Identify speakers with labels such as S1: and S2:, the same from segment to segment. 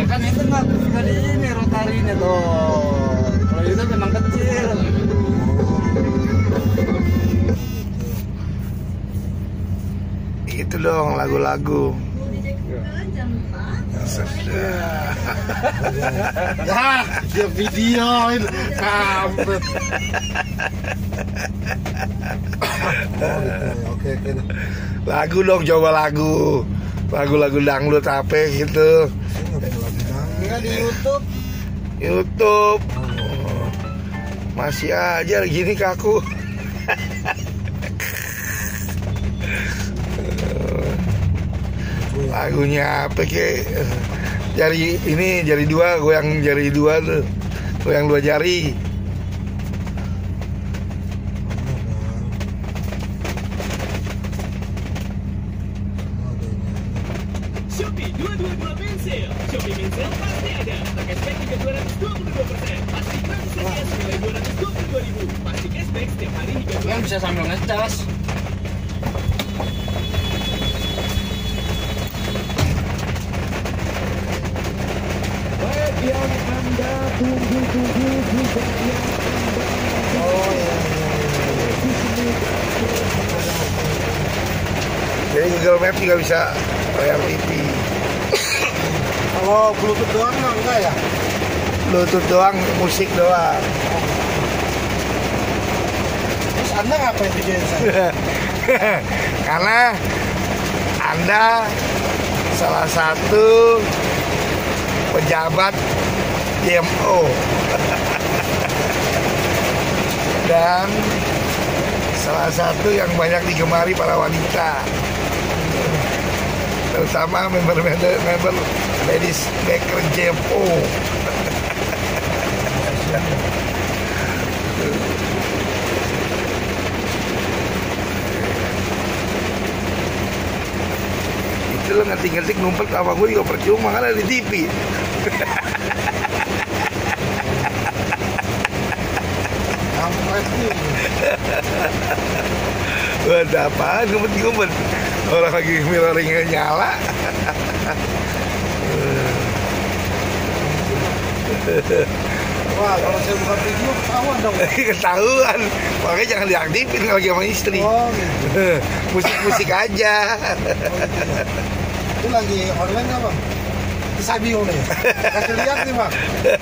S1: kan itu nggak di ini rotari ini tuh. Kalau itu memang kecil.
S2: Itu dong lagu-lagu.
S1: Ya, dia videoin kampret. Oke.
S2: Lagu dong, coba lagu. Lagu-lagu dangdut apa gitu.
S1: Enggak di YouTube.
S2: YouTube. Oh, masih aja gini kaku. Lagunya apa ke? Jari ini jari dua, goyang jari dua tuh, goyang dua jari.
S3: Shopee 222 Mensel. Shopee Mensel pasti ada. Cashback hingga 222%. Pasti gratis alias nilai 222.000. Pasti cashback setiap hari hingga
S1: Kan bisa sambil ngecas.
S3: yang Anda tunggu-tunggu juga yang Anda.
S1: Oh iya.
S2: Jadi Google Maps juga bisa layar TV.
S1: Kalau Bluetooth doang mah enggak ya?
S2: Bluetooth doang, musik doang.
S1: Terus Anda ngapain videoin saya?
S2: Karena Anda salah satu pejabat DMO dan salah satu yang banyak digemari para wanita, terutama member ladies backer DMO. Itu lo ngetik-ngetik ngumpet sama gue juga percuma, kan ada di TV. Ada apaan ngumpet-ngumpet? Orang lagi mirroringnya nyala.
S1: Wah, kalau saya buka video ketahuan dong.
S2: Ketahuan, makanya jangan diaktifin kalau lagi sama istri.
S1: Oh, gitu.
S2: Musik-musik aja.
S1: Itu lagi online nggak bang? Saya bingung nih. Kasih lihat nih bang.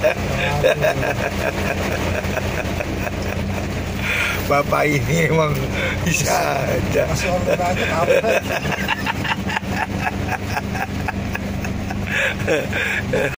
S2: Bapak ini emang bisa aja.
S1: Masih online aja apa?